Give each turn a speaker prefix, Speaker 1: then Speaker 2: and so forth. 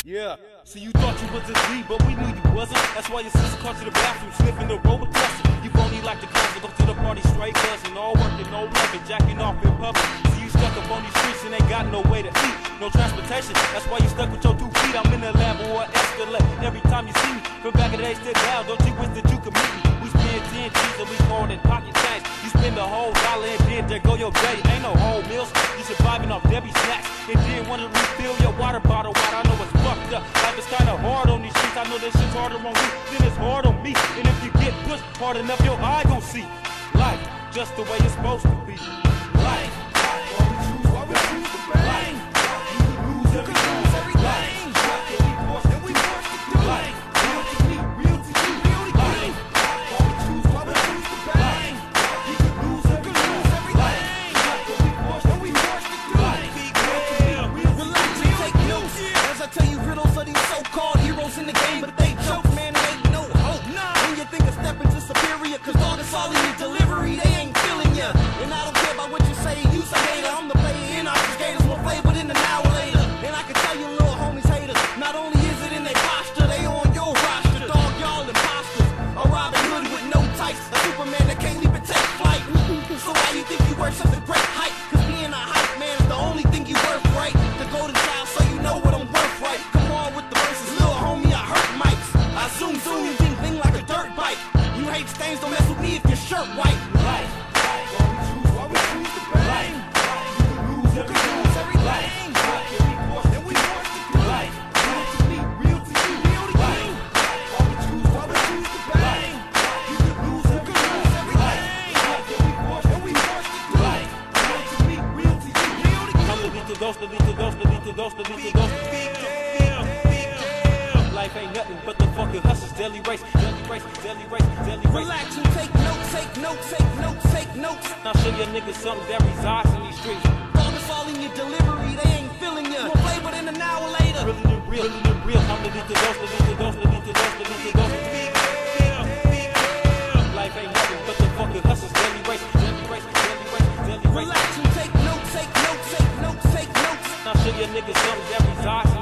Speaker 1: Yeah, so you thought you was a G, but we knew you wasn't. That's why your sister caught you to the bathroom sniffing the roller cluster. You phony like the class, go to the party straight buzzing, all working, no loving, jacking off in public. So you stuck up on these streets and ain't got no way to eat, no transportation. That's why you stuck with your 2 feet. I'm in the lab or escalate. Every time you see me, from back in the day, still down. Don't you wish that you could meet me? We spend 10 G's and we call it pocket change. You spend the whole dollar and then there go your day. Ain't no whole meals, you surviving off Debbie snacks. And then wanna refill your water bottle. I know it's fucked up. Life is kinda hard on these streets. I know this shit's harder on you than it's hard on me. And if you get pushed hard enough, your eye gon' see life just the way it's supposed to be. Life. Why we choose to bang? You could lose everything. Then we forced to do life. Real to me, real to you, real to you. Why we choose to bang? You could lose everything. Then we forced to do life. Relax and take notes as I tell you riddles of these so-called heroes in the game, but they joke, man, they ain't no hope. When you think of stepping to superior, cause all this all in your delivery, they ain't feeling ya. And I don't care about what you say, you's a hater. I'm the player in our skaters, more flavor than an hour later. And I can tell you little homies haters, not only is it in their posture, they on your roster. Dog, y'all imposters. A Robin Hood with no tights, a Superman that can't even take flight. So why you think you worth such a great height? Cause being a hype man is the only thing you worth, right? The golden child, so you know what I'm worth, right? Come on with the verses, little homie, I hurt mics. I zoom, you bing like a dirt bike. You hate stains, don't mess with me if your shirt white. Life. Why we choose to bang? You could lose everything. Then we forced to do life. Real to me, real to you, real to you. Why we choose to bang? You could lose everything. Then we forced to do life. Real to me, real to you, real to you. I'm the lead to ghost, the lead to ghost, the lead to ghost, the lead to ghost. Life ain't nothing but the fucking hustle's daily race, daily race, daily race, daily race. Relax and take notes, take notes, take notes, take notes. Now show your niggas something that resides in these streets. All this all in your delivery, they ain't feeling ya. More flavor than an hour later. Really than real, really than real. I'm the lead to ghost, the lead to ghost, the lead to ghost, the lead to ghost. Life ain't nothing but the fucking hustle's daily race, daily race, daily race, daily race. Relax and take notes, take notes, take notes, take notes. Now show your niggas something that resides in